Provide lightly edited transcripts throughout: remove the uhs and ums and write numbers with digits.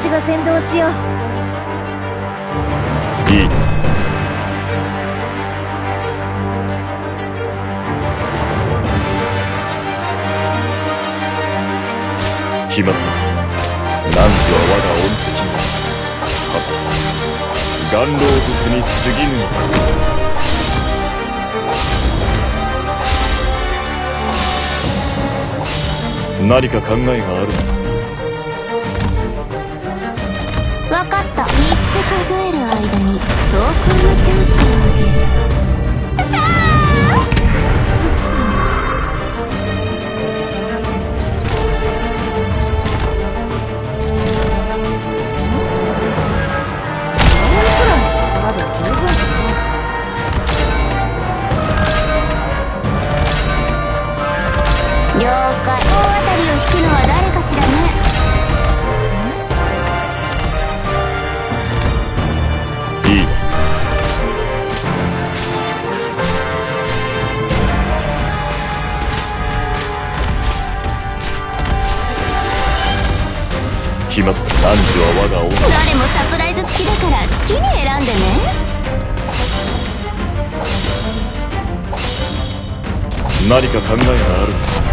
私が先導しよう。 いい。決まった。汝は我が恩敵に、はた元老物に過ぎぬのか。何か考えがあるのか。 分かった。3つ数える間に投稿のチャンスをあげる。さあ、 くらいの力で十分かな。 了解。大当たりを引くのは誰かしらね。 いい。決まった。汝は我が恩人。 誰もサプライズ付きだから好きに選んでね。 何か考えがあるのか。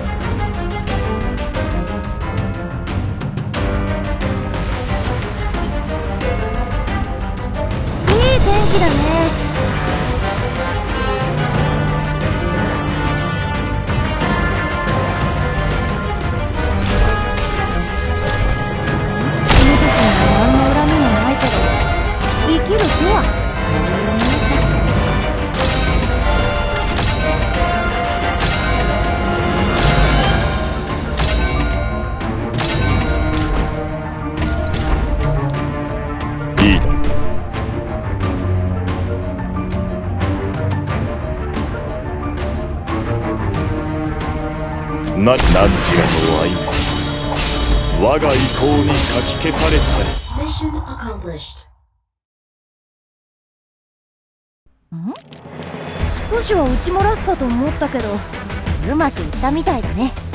いい天気だね。君たちには何の恨みもないけど、生きるとはそういうものさ。 いいだ。汝らの愛め、我が意向にかき消されたり。 少しは打ち漏らすかと思ったけど、うまくいったみたいだね。